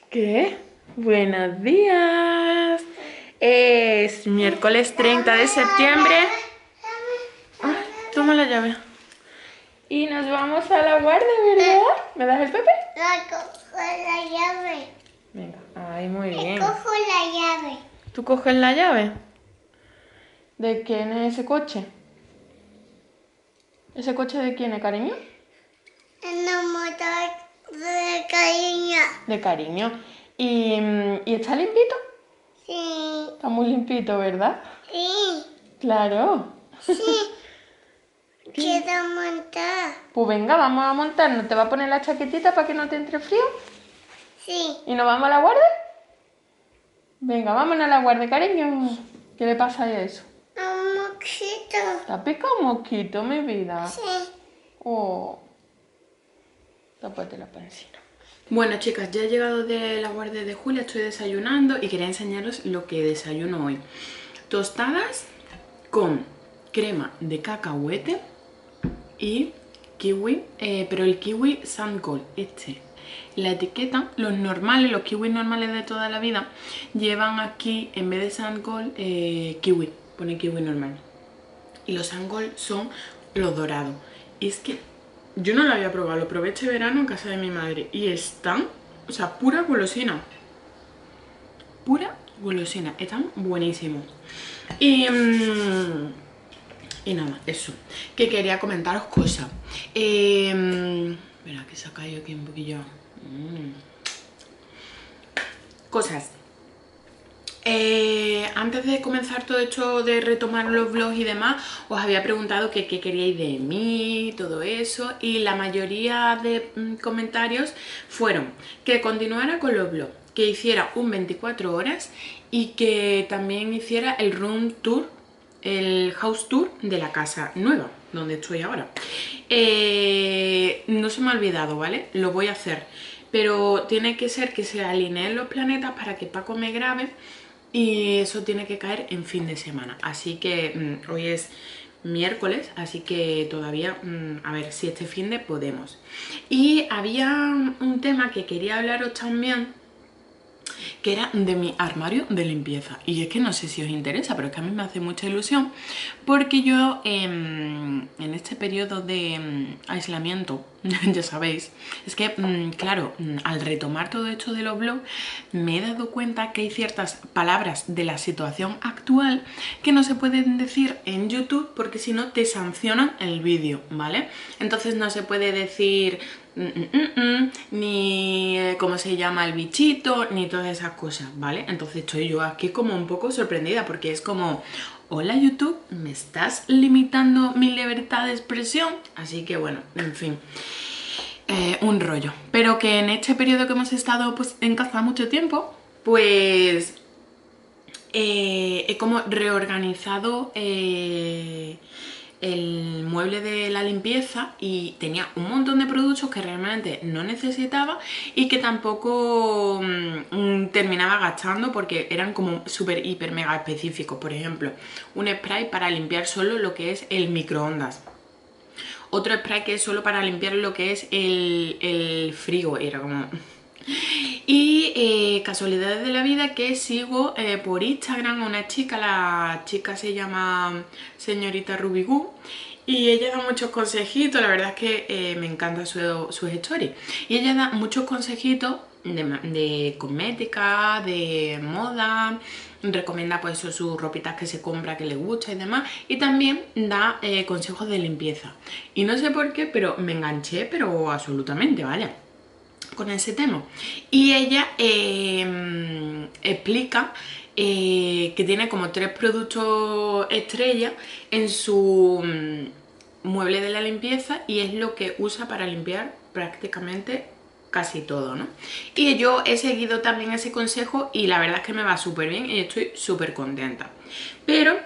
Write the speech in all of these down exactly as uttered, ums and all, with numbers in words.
¿Qué? Buenos días. Es miércoles treinta de septiembre. Ah, toma la llave. Y nos vamos a la guardia, ¿verdad? ¿Me das el Pepe? No, cojo la llave. Venga, ay, muy bien. Cojo la llave. ¿Tú coges la llave? ¿De quién es ese coche? ¿Ese coche de quién es, cariño? En motor de cariño. De cariño. ¿Y, ¿y está limpito? Sí. Está muy limpito, ¿verdad? Sí. Claro. Sí. Quiero montar. Pues venga, vamos a montarnos. ¿Te va a poner la chaquetita para que no te entre frío? Sí. ¿Y nos vamos a la guardia? Venga, vámonos a la guardia, cariño. ¿Qué le pasa a eso? Un mosquito. ¿Te ha picado un mosquito, mi vida? Sí. Oh. Tápate la pancina. Bueno, chicas, ya he llegado de la guardia de Julia, estoy desayunando y quería enseñaros lo que desayuno hoy. Tostadas con crema de cacahuete y kiwi, eh, pero el kiwi Sandgol, este. La etiqueta, los normales, los kiwis normales de toda la vida, llevan aquí, en vez de Sandgol, eh, kiwi, pone kiwi normal. Y los Sandgol son los dorados. Y es que yo no lo había probado, lo probé este verano en casa de mi madre y están, o sea, pura golosina. Pura golosina, están buenísimos. Y... Mmm, y nada, eso. Que quería comentaros cosas. Eh, Espera, que se ha caído aquí un poquillo. Mm. Cosas. Eh, antes de comenzar todo esto de retomar los vlogs y demás, os había preguntado que qué queríais de mí, todo eso, y la mayoría de mm, comentarios fueron que continuara con los vlogs, que hiciera un veinticuatro horas y que también hiciera el room tour, el house tour de la casa nueva, donde estoy ahora. Eh, no se me ha olvidado, ¿vale? Lo voy a hacer, pero tiene que ser que se alineen los planetas para que Paco me grabe. Y eso tiene que caer en fin de semana. Así que mmm, hoy es miércoles, así que todavía, mmm, a ver si este fin de podemos. Y había un tema que quería hablaros también, que era de mi armario de limpieza. Y es que no sé si os interesa, pero es que a mí me hace mucha ilusión, porque yo eh, en este periodo de eh, aislamiento, ya sabéis, es que, mm, claro, mm, al retomar todo esto de los blogs, me he dado cuenta que hay ciertas palabras de la situación actual que no se pueden decir en YouTube porque si no te sancionan el vídeo, ¿vale? Entonces no se puede decir... Mm, mm, mm, mm, ni eh, cómo se llama el bichito, ni todas esas cosas, ¿vale? Entonces estoy yo aquí como un poco sorprendida porque es como, hola YouTube, ¿me estás limitando mi libertad de expresión? Así que bueno, en fin, eh, un rollo. Pero que en este periodo que hemos estado pues en casa mucho tiempo, pues eh, he como reorganizado... Eh, el mueble de la limpieza y tenía un montón de productos que realmente no necesitaba y que tampoco mmm, terminaba gastando porque eran como súper hiper mega específicos. Por ejemplo, un spray para limpiar solo lo que es el microondas, otro spray que es solo para limpiar lo que es el, el frigo, era como... Y eh, casualidades de la vida que sigo eh, por Instagram a una chica, la chica se llama señorita Rubigú y ella da muchos consejitos, la verdad es que eh, me encanta su, sus stories. Y ella da muchos consejitos de, de cosmética, de moda, recomienda pues sus ropitas que se compra que le gusta y demás, y también da eh, consejos de limpieza. Y no sé por qué, pero me enganché, pero absolutamente, vaya, con ese tema. Y ella eh, explica eh, que tiene como tres productos estrella en su mm, mueble de la limpieza y es lo que usa para limpiar prácticamente casi todo, ¿no? Y yo he seguido también ese consejo y la verdad es que me va súper bien y estoy súper contenta. Pero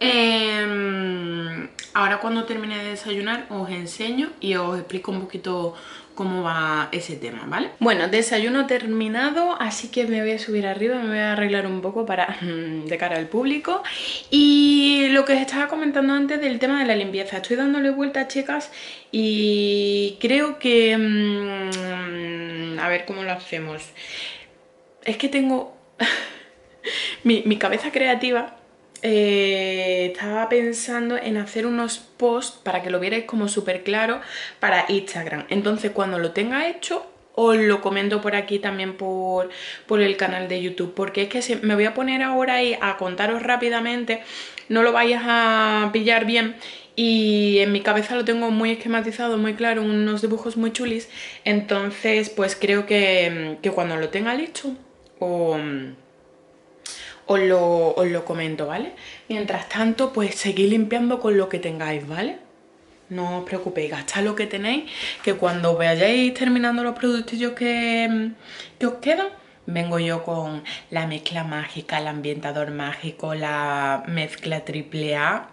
eh, ahora cuando termine de desayunar os enseño y os explico un poquito cómo va ese tema, ¿vale? Bueno, desayuno terminado, así que me voy a subir arriba, me voy a arreglar un poco para de cara al público. Y lo que os estaba comentando antes del tema de la limpieza, estoy dándole vueltas, chicas, y creo que... Mmm, a ver cómo lo hacemos. es que tengo mi, mi cabeza creativa. Eh, estaba pensando en hacer unos posts para que lo vierais como súper claro para Instagram. Entonces cuando lo tenga hecho os lo comento por aquí también por, por el canal de YouTube, porque es que si me voy a poner ahora ahí a contaros rápidamente, no lo vayas a pillar bien, y en mi cabeza lo tengo muy esquematizado, muy claro, unos dibujos muy chulis. Entonces pues creo que, que cuando lo tenga listo o... Os lo, os lo comento, ¿vale? Mientras tanto, pues seguid limpiando con lo que tengáis, ¿vale? No os preocupéis, gastad lo que tenéis, que cuando vayáis terminando los productillos que, que os quedan, vengo yo con la mezcla mágica, el ambientador mágico, la mezcla triple A.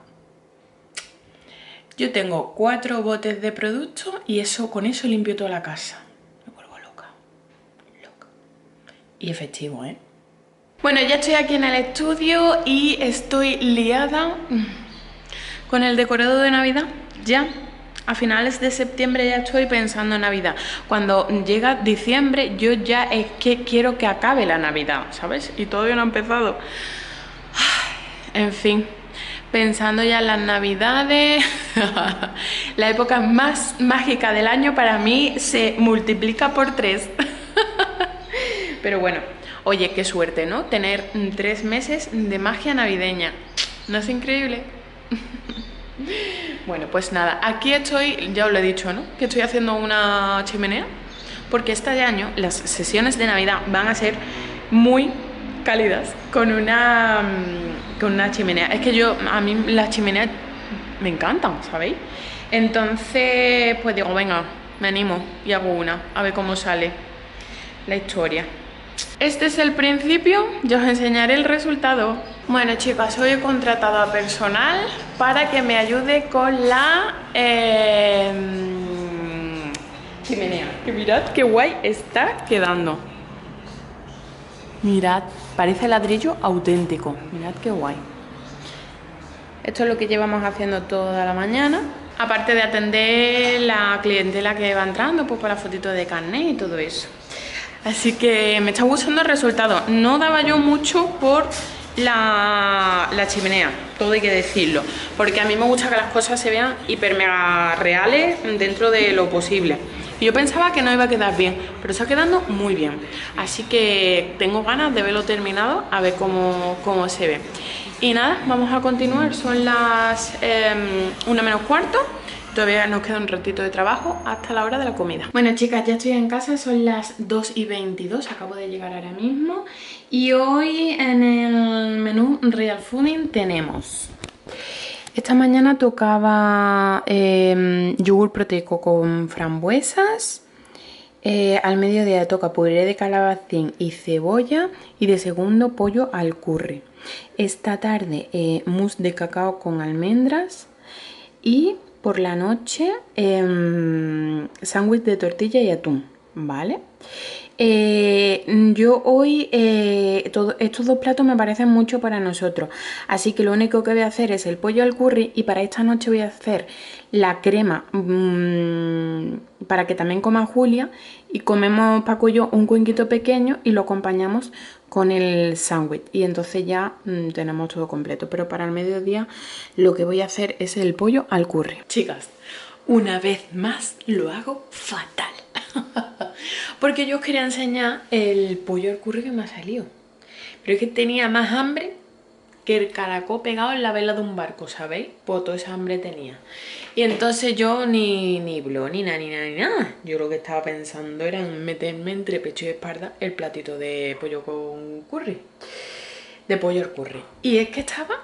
Yo tengo cuatro botes de productos y eso, con eso limpio toda la casa. Me vuelvo loca, loca. Y efectivo, ¿eh? Bueno, ya estoy aquí en el estudio y estoy liada con el decorado de Navidad. Ya a finales de septiembre ya estoy pensando en Navidad. Cuando llega diciembre yo ya es que quiero que acabe la Navidad, ¿sabes? Y todavía no ha empezado. En fin, pensando ya en las Navidades. La época más mágica del año para mí se multiplica por tres. Pero bueno, oye, qué suerte, ¿no? Tener tres meses de magia navideña. ¿No es increíble? Bueno, pues nada, aquí estoy, ya os lo he dicho, ¿no? Que estoy haciendo una chimenea, porque este año las sesiones de Navidad van a ser muy cálidas con una, con una chimenea. Es que yo, a mí las chimeneas me encantan, ¿sabéis? Entonces, pues digo, venga, me animo y hago una, a ver cómo sale la historia. Este es el principio, ya os enseñaré el resultado. Bueno, chicas, hoy he contratado a personal para que me ayude con la eh, chimenea. Que mirad qué guay está quedando. Mirad, parece ladrillo auténtico. Mirad qué guay. Esto es lo que llevamos haciendo toda la mañana. Aparte de atender la clientela que va entrando, pues para fotitos de carnet y todo eso. Así que me está gustando el resultado. No daba yo mucho por la, la chimenea, todo hay que decirlo, porque a mí me gusta que las cosas se vean hiper mega reales dentro de lo posible. Y yo pensaba que no iba a quedar bien, pero está quedando muy bien. Así que tengo ganas de verlo terminado, a ver cómo, cómo se ve. Y nada, vamos a continuar. Son las eh, una menos cuarto. Todavía nos queda un ratito de trabajo hasta la hora de la comida. Bueno, chicas, ya estoy en casa, son las dos y veintidós, acabo de llegar ahora mismo. Y hoy en el menú Real Fooding tenemos... Esta mañana tocaba eh, yogur proteico con frambuesas. Eh, al mediodía toca puré de calabacín y cebolla. Y de segundo, pollo al curry. Esta tarde, eh, mousse de cacao con almendras. Y... por la noche, eh, sándwich de tortilla y atún, ¿vale? Eh, yo hoy, eh, todo, estos dos platos me parecen mucho para nosotros, así que lo único que voy a hacer es el pollo al curry, y para esta noche voy a hacer la crema mmm, para que también coma Julia, y comemos Paco y yo un cuenquito pequeño y lo acompañamos con el sándwich, y entonces ya mmm, tenemos todo completo. Pero para el mediodía lo que voy a hacer es el pollo al curry. Chicas, una vez más lo hago fatal. Porque yo os quería enseñar el pollo al curry que me ha salido, pero es que tenía más hambre que el caracol pegado en la vela de un barco, ¿sabéis? Pues toda esa hambre tenía. Y entonces yo ni, ni blog, ni nada, ni nada, ni nada. Yo lo que estaba pensando era en meterme entre pecho y espalda el platito de pollo con curry. De pollo al curry. Y es que estaba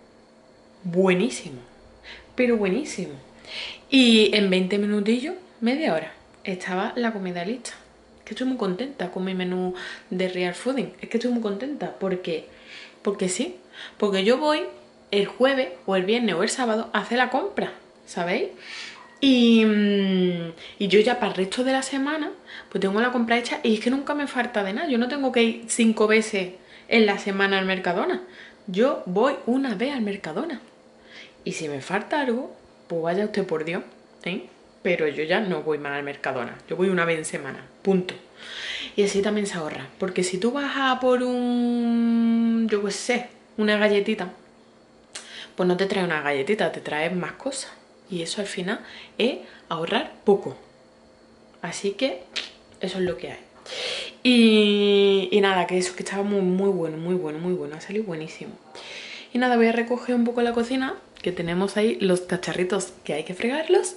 buenísimo, pero buenísimo. Y en veinte minutillos, media hora, estaba la comida lista. Que estoy muy contenta con mi menú de Real Fooding. Es que estoy muy contenta porque, porque sí. Porque yo voy el jueves o el viernes o el sábado a hacer la compra, ¿sabéis? Y, y yo ya para el resto de la semana pues tengo la compra hecha, y es que nunca me falta de nada. Yo no tengo que ir cinco veces en la semana al Mercadona. Yo voy una vez al Mercadona. Y si me falta algo, pues vaya usted por Dios, ¿eh? Pero yo ya no voy más al Mercadona. Yo voy una vez en semana, punto. y así también se ahorra. Porque si tú vas a por un, yo qué sé, una galletita, pues no te trae una galletita, te trae más cosas. Y eso al final es ahorrar poco. Así que eso es lo que hay. Y, y nada, que eso que estaba muy, muy bueno, muy bueno, muy bueno. Ha salido buenísimo. Y nada, voy a recoger un poco la cocina, que tenemos ahí los cacharritos que hay que fregarlos.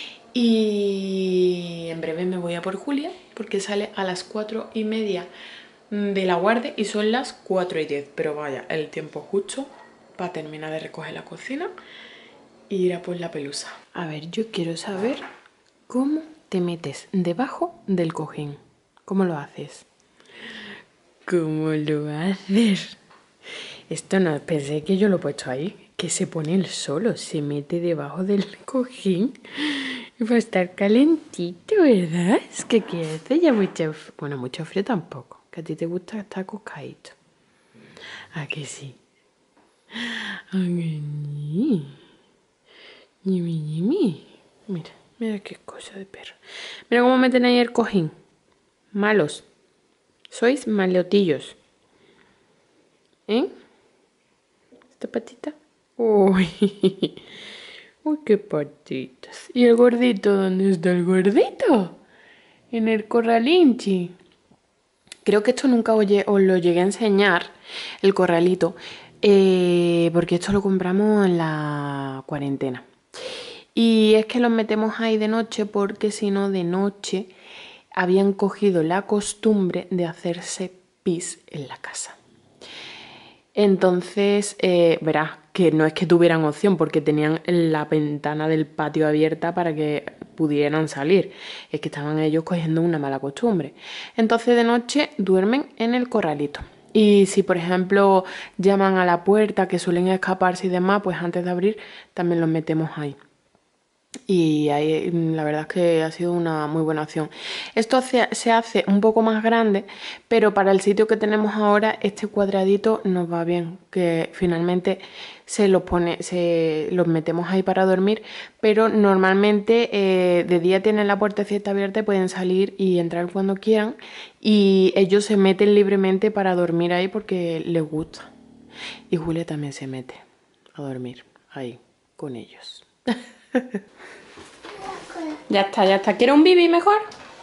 Y en breve me voy a por Julia, porque sale a las cuatro y media de la guardia y son las cuatro y diez. Pero vaya, el tiempo justo para terminar de recoger la cocina y ir a por la pelusa. A ver, yo quiero saber cómo te metes debajo del cojín. ¿Cómo lo haces? ¿Cómo lo haces? Esto no, pensé que yo lo he puesto ahí. Que se pone él solo, se mete debajo del cojín. Y va a estar calentito, ¿verdad? Es que hace ya mucho, bueno, mucho frío tampoco. Que a ti te gusta estar acostadito. ¿A que sí? ¿A que sí? Yimi, yimi. Mira, mira qué cosa de perro. Mira cómo meten ahí el cojín. Malos. Sois malotillos. ¿Eh? ¿Esta patita? Uy. Uy, qué patitas. ¿Y el gordito? ¿Dónde está el gordito? En el corralinchi. Creo que esto nunca os, os lo llegué a enseñar, el corralito, eh, porque esto lo compramos en la cuarentena. Y es que los metemos ahí de noche porque si no de noche habían cogido la costumbre de hacerse pis en la casa. Entonces, eh, verás que no es que tuvieran opción porque tenían la ventana del patio abierta para que pudieran salir. Es que estaban ellos cogiendo una mala costumbre. Entonces de noche duermen en el corralito. Y si por ejemplo llaman a la puerta que suelen escaparse y demás, pues antes de abrir también los metemos ahí. Y ahí la verdad es que ha sido una muy buena opción. Esto se, se hace un poco más grande, pero para el sitio que tenemos ahora este cuadradito nos va bien, que finalmente se los pone, se los metemos ahí para dormir, pero normalmente eh, de día tienen la puertecita abierta y pueden salir y entrar cuando quieran y ellos se meten libremente para dormir ahí porque les gusta. Y Julia también se mete a dormir ahí con ellos. Ya está, ya está. ¿Quieres un bibi mejor?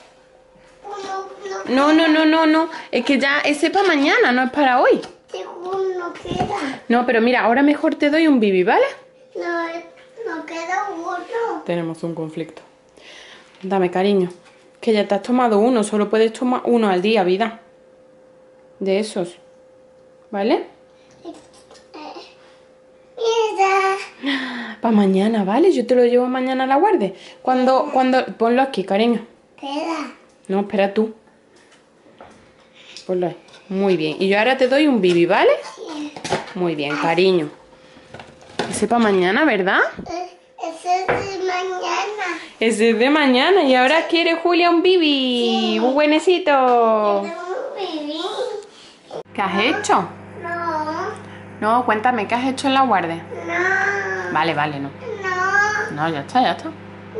No, no, no, no, no. Es que ya ese para mañana, no es para hoy. No queda. No, pero mira, ahora mejor te doy un bibi, ¿vale? No, no queda uno. Tenemos un conflicto. Dame, cariño. Que ya te has tomado uno. Solo puedes tomar uno al día, vida. De esos. ¿Vale? Mira. Para mañana, ¿vale? Yo te lo llevo mañana a la guardia. Cuando, cuando... Ponlo aquí, cariño. Queda. No, espera tú. Ponlo ahí. Muy bien. Y yo ahora te doy un bibi, ¿vale? Sí. Muy bien, cariño. Ese para mañana, ¿verdad? Ese es de mañana. Ese es de mañana. Y ahora quiere Julia un bibi. Sí. Un buenecito. Quiero un bebé. ¿Qué has hecho? No. No, cuéntame, ¿qué has hecho en la guardia? No. Vale, vale, no. No. No, ya está, ya está.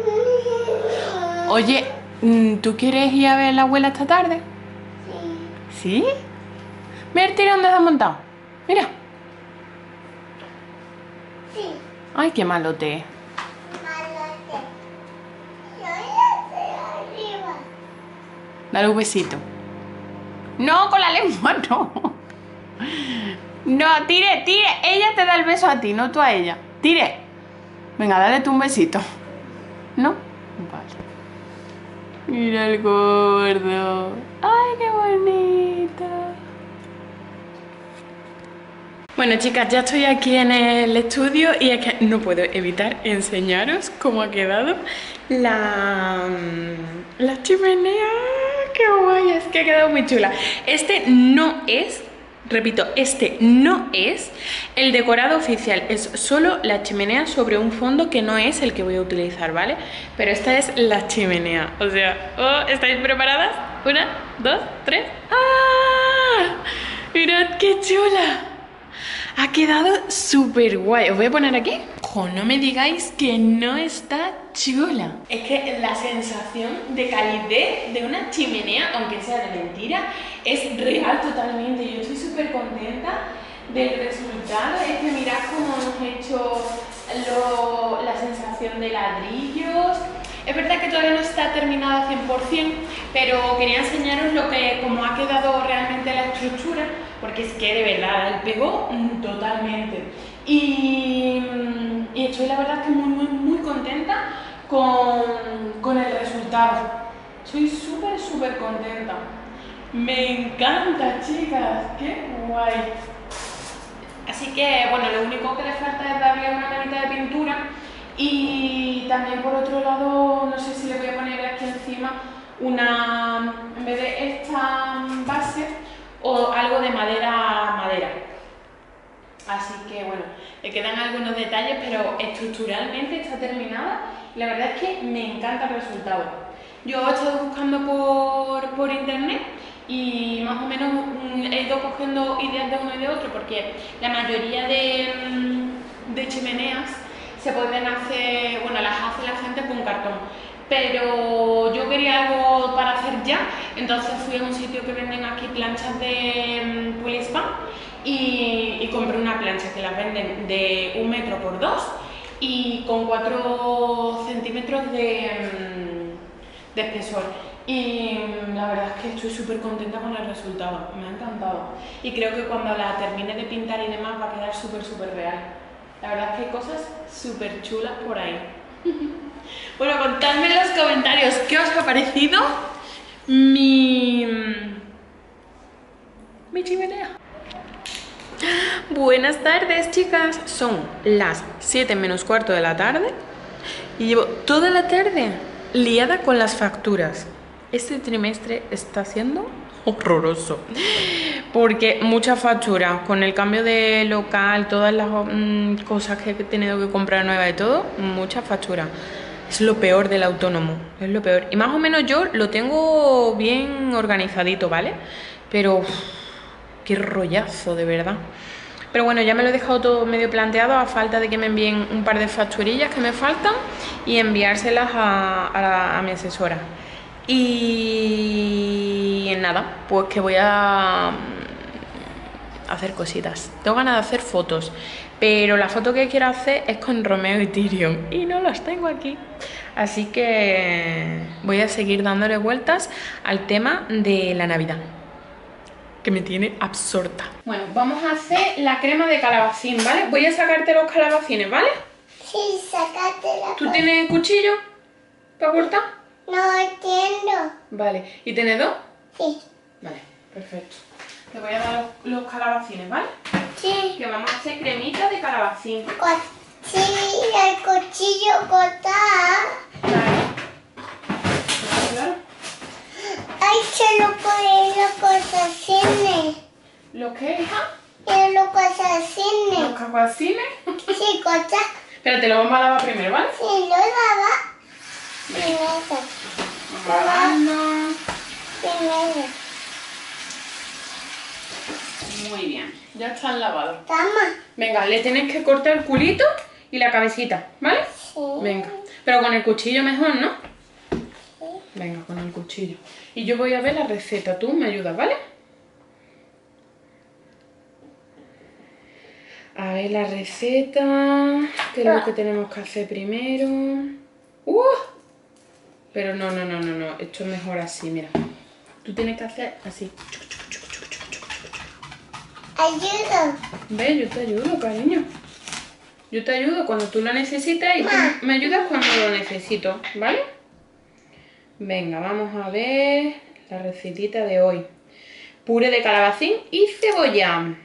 Oye, ¿tú quieres ir a ver a la abuela esta tarde? Sí. ¿Sí? Mira el tirón de desmontado. Mira. Sí. Ay, qué malote. Malote. Yo ya estoy arriba. Dale un besito. No, con la lengua no. No, tire, tire. Ella te da el beso a ti, no tú a ella. Tire. Venga, dale tú un besito. ¿No? Vale. Mira el gordo. Ay, qué bonito. Bueno, chicas, ya estoy aquí en el estudio y es que no puedo evitar enseñaros cómo ha quedado la, la chimenea. ¡Qué guay! Es que ha quedado muy chula. Este no es, repito, este no es el decorado oficial. Es solo la chimenea sobre un fondo que no es el que voy a utilizar, ¿vale? Pero esta es la chimenea. O sea, oh, ¿estáis preparadas? Una, dos, tres. ¡Ah! ¡Mirad qué chula! Ha quedado súper guay. Os voy a poner aquí. ojo, no me digáis que no está chula. Es que la sensación de calidez de una chimenea, aunque sea de mentira, es real totalmente. Yo estoy súper contenta del resultado. Es que mirad cómo hemos hecho lo, la sensación de ladrillos. Es verdad que todavía no está terminado al cien por cien, pero quería enseñaros lo que, cómo ha quedado realmente la estructura, porque es que de verdad el pegó totalmente. Y, y estoy la verdad que muy muy muy contenta con, con el resultado. Soy súper súper contenta. Me encanta, chicas, qué guay. Así que bueno, lo único que le falta es darle una manita de pintura. Y también por otro lado, no sé si le voy a poner aquí encima una, en vez de esta base, o algo de madera madera. Así que bueno, le quedan algunos detalles, pero estructuralmente está terminada y la verdad es que me encanta el resultado. Yo he estado buscando por, por internet y más o menos he ido cogiendo ideas de uno y de otro, porque la mayoría de, de chimeneas se pueden hacer, bueno, las hace la gente con cartón, pero yo quería algo para hacer ya, entonces fui a un sitio que venden aquí planchas de um, Pulispan y, y compré una plancha que las venden de un metro por dos y con cuatro centímetros de, um, de espesor. Y la verdad es que estoy súper contenta con el resultado, me ha encantado y creo que cuando la termine de pintar y demás va a quedar súper súper real. La verdad es que hay cosas súper chulas por ahí. Bueno, contadme en los comentarios qué os ha parecido mi, mi chimenea. Buenas tardes, chicas. Son las siete menos cuarto de la tarde y llevo toda la tarde liada con las facturas. Este trimestre está siendo horroroso porque mucha factura con el cambio de local, todas las mmm, cosas que he tenido que comprar nuevas y todo, mucha factura. Es lo peor del autónomo, es lo peor. Y más o menos yo lo tengo bien organizadito, ¿vale? Pero uff, qué rollazo, de verdad. Pero bueno, ya me lo he dejado todo medio planteado, a falta de que me envíen un par de facturillas que me faltan y enviárselas a, a, la, a mi asesora. Y nada, pues que voy a hacer cositas. Tengo ganas de hacer fotos, pero la foto que quiero hacer es con Romeo y Tyrion y no las tengo aquí. Así que voy a seguir dándole vueltas al tema de la Navidad, que me tiene absorta. Bueno, vamos a hacer la crema de calabacín, ¿vale? Voy a sacarte los calabacines, ¿vale? Sí, sacátela. ¿Tú tienes cuchillo para cortar? No entiendo. Vale, ¿y tenedor? Sí. Vale, perfecto. Te voy a dar los, los calabacines, ¿vale? Sí. Que vamos a hacer cremita de calabacín. Co sí, el cuchillo cortar. Claro. Claro, claro. Ay, se lo ponen los calabacines. ¿Lo qué, hija? Y los calabacines. ¿Los calabacines? Sí, corta. Espérate, lo vamos a lavar primero, ¿vale? Sí, lo lava. Primero. Lavando. Primero. Muy bien, ya están lavados. Toma. Venga, le tienes que cortar el culito y la cabecita, ¿vale? Sí. Venga, pero con el cuchillo mejor, ¿no? Sí. Venga, con el cuchillo. Y yo voy a ver la receta, tú me ayudas, ¿vale? A ver la receta, qué es lo que tenemos que hacer primero. ¡Uh! Pero no, no, no, no, no, esto es mejor así, mira. Tú tienes que hacer así. Ayuda. Ve, yo te ayudo, cariño. Yo te ayudo cuando tú lo necesitas y tú me ayudas cuando lo necesito, ¿vale? Venga, vamos a ver la recetita de hoy. Puré de calabacín y cebolla.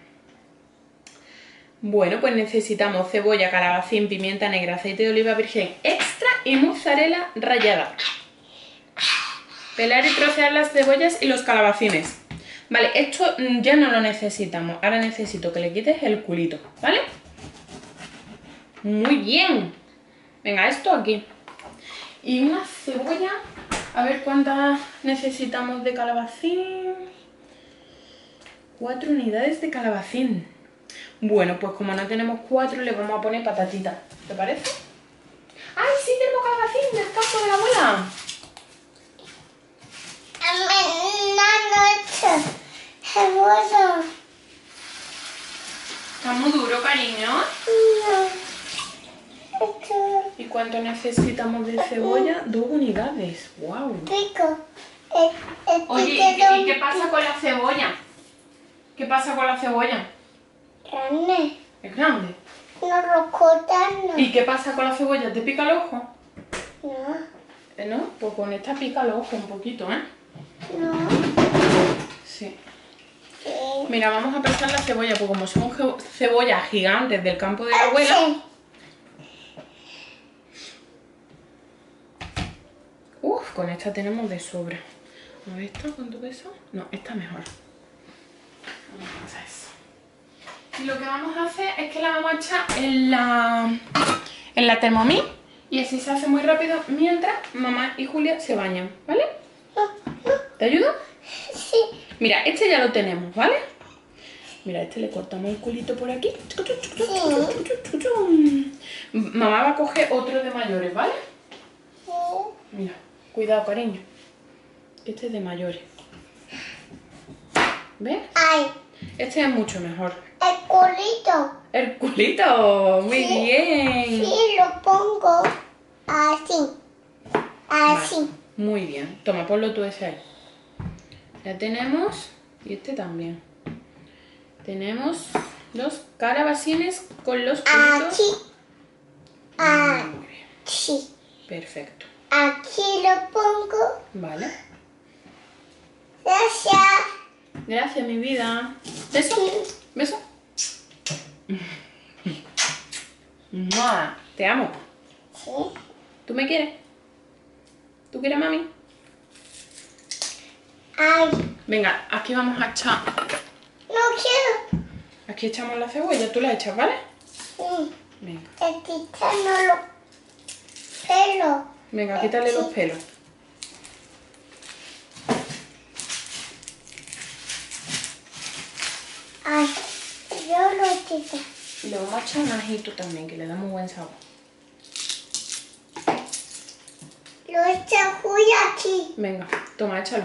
Bueno, pues necesitamos cebolla, calabacín, pimienta negra, aceite de oliva virgen extra y mozzarella rallada. Pelar y trocear las cebollas y los calabacines. Vale, esto ya no lo necesitamos. Ahora necesito que le quites el culito, ¿vale? Muy bien. Venga, esto aquí. Y una cebolla. A ver cuántas necesitamos de calabacín. Cuatro unidades de calabacín. Bueno, pues como no tenemos cuatro, le vamos a poner patatitas. ¿Te parece? ¡Ay, sí tenemos calabacín del campo de la abuela! Una noche. Cebolla. Está muy duro, cariño. No. Esto. ¿Y cuánto necesitamos de cebolla? Dos unidades. ¡Wow! Pico. Eh, eh, Oye, ¿y qué, ¿y qué pasa con la cebolla? ¿Qué pasa con la cebolla? Grande. ¿Es grande? No lo cortan. No. ¿Y qué pasa con la cebolla? ¿Te pica el ojo? No. ¿Eh, ¿No? Pues con esta pica el ojo un poquito, ¿eh? No. Sí. Sí. Mira, vamos a pesar la cebolla, pues como son cebollas gigantes del campo de la abuela... Sí. Uf, con esta tenemos de sobra. A ver, ¿esta cuánto pesa? No, esta mejor. Vamos a eso. Y lo que vamos a hacer es que la vamos a echar en la, en la Thermomix y así se hace muy rápido mientras mamá y Julia se bañan, ¿vale? ¿Te ayudo? Sí. Mira, este ya lo tenemos, ¿vale? Mira, este le cortamos el culito por aquí. Mamá va a coger otro de mayores, ¿vale? Mira, cuidado, cariño. Este es de mayores. ¿Ves? Ay. Este es mucho mejor. El culito. El culito, muy Sí. bien. Sí, lo pongo así. Así. Vale, muy bien. Toma, ponlo tú ese ahí. Ya tenemos, y este también. Tenemos los calabacines con los culitos. Aquí. Muy bien, Aquí. perfecto. Aquí lo pongo. Vale. Gracias. Gracias, mi vida. ¿Beso? ¿Beso? ¡Mua! Te amo. Sí. ¿Tú me quieres? ¿Tú quieres, mami? Ay. Venga, aquí vamos a echar. No quiero. Aquí echamos la cebolla, tú la echas, ¿vale? Sí. Venga. El quitando los pelos. Venga, quítale los pelos. Ay. Yo lo quito. Y le vamos a echar un ajito también, que le da muy buen sabor. Lo echo muy aquí. Venga, toma, échalo.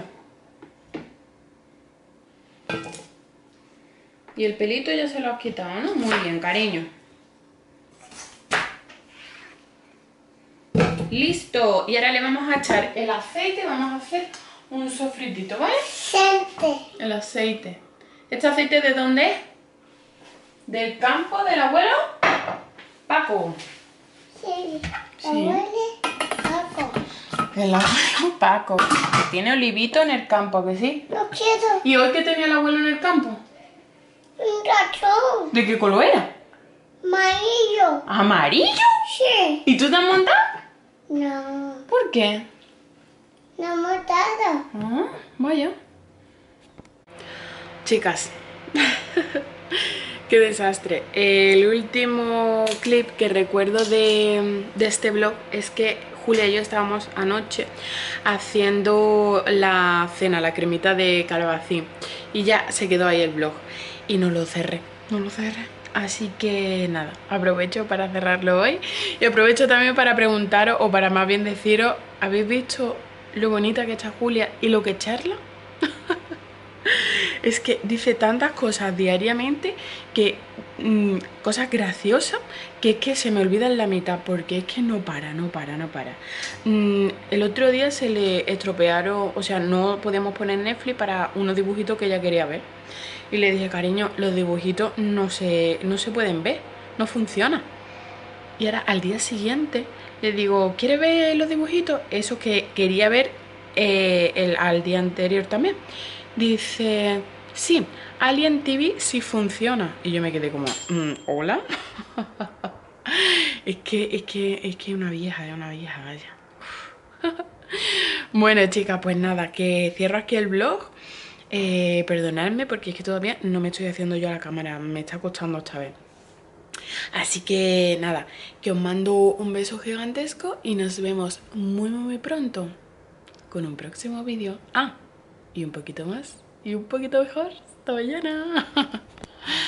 Y el pelito ya se lo has quitado, ¿no? Muy bien, cariño. Listo. Y ahora le vamos a echar el aceite. Vamos a hacer un sofritito, ¿vale? Siente. El aceite. ¿Este aceite de dónde es? ¿Del campo del abuelo Paco? Sí. Sí. Huele Paco. El abuelo Paco. Que tiene olivito en el campo, ¿que sí? No quiero. ¿Y hoy qué tenía el abuelo en el campo? Un ratón. ¿De qué color era? Amarillo. ¿Amarillo? Sí. ¿Y tú te has montado? No. ¿Por qué? No me ha dado. Ah, vaya. Chicas, qué desastre. El último clip que recuerdo de, de este vlog es que Julia y yo estábamos anoche haciendo la cena, la cremita de calabacín, y ya se quedó ahí el vlog y no lo cerré, no lo cerré. Así que nada, aprovecho para cerrarlo hoy y aprovecho también para preguntaros, o para más bien deciros, ¿habéis visto lo bonita que está Julia y lo que charla? Es que dice tantas cosas diariamente, que mmm, cosas graciosas, que es que se me olvidan la mitad, porque es que no para, no para, no para. Mm, el otro día se le estropearon, o sea, no podíamos poner Netflix para unos dibujitos que ella quería ver. Y le dije, cariño, los dibujitos no se, no se pueden ver, no funciona. Y ahora al día siguiente le digo, ¿quieres ver los dibujitos? Eso que quería ver eh, el, al día anterior también. Dice, sí, Alien T V sí funciona. Y yo me quedé como, mm, ¿hola? es que, es que, es que una vieja, es una vieja, vaya. Bueno, chicas, pues nada, que cierro aquí el vlog. Eh, perdonadme porque es que todavía no me estoy haciendo yo a la cámara, me está costando esta vez. Así que nada, que os mando un beso gigantesco y nos vemos muy muy muy pronto con un próximo vídeo. Ah, y un poquito más, y un poquito mejor. Hasta mañana.